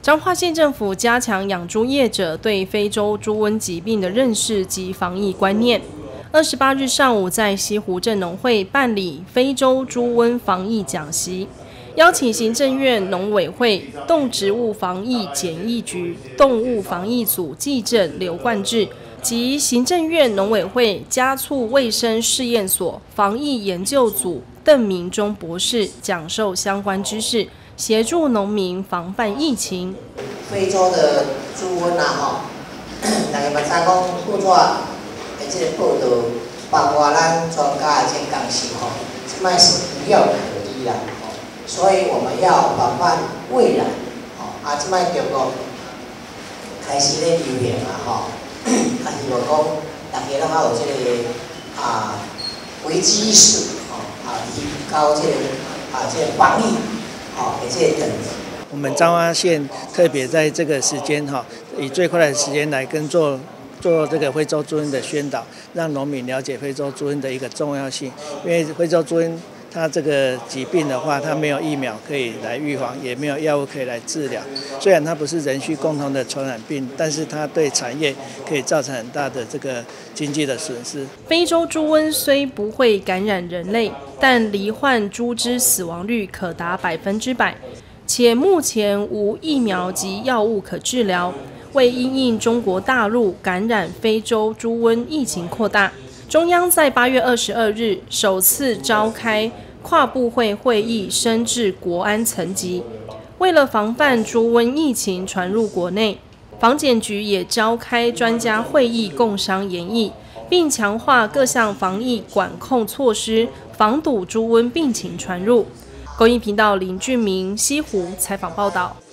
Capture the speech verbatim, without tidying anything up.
彰化县政府加强养猪业者对非洲猪瘟疾病的认识及防疫观念。二十八日上午，在西湖镇农会办理非洲猪瘟防疫讲习，邀请行政院农委会动植物防疫检疫局动物防疫组技正刘冠志及行政院农委会家畜卫生试验所防疫研究组邓明忠博士讲授相关知识，协助农民防范疫情。 非洲的猪瘟啊，吼，大家嘛知讲好多的这个报道，包括咱专家的这个讲习吼，即摆是无药可医啦，吼，所以我们要防范未然，吼，啊，即摆中国开始咧流行啊，吼，啊，希望讲大家拢较有这个啊危机意识，吼，啊，提高这个啊这个防疫。好，而且等我们彰化县特别在这个时间哈，以最快的时间来跟做做这个非洲猪瘟的宣导，让农民了解非洲猪瘟的一个重要性。因为非洲猪瘟它这个疾病的话，它没有疫苗可以来预防，也没有药物可以来治疗。虽然它不是人畜共同的传染病，但是它对产业可以造成很大的这个经济的损失。 非洲猪瘟虽不会感染人类，但罹患猪只死亡率可达百分之百，且目前无疫苗及药物可治疗。为因应中国大陆感染非洲猪瘟疫情扩大，中央在八月二十二日首次召开跨部会会议，升至国安层级。为了防范猪瘟疫情传入国内，防检局也召开专家会议共商研议，并强化各项防疫管控措施，防堵猪瘟病情传入。公益频道林俊明西湖采访报道。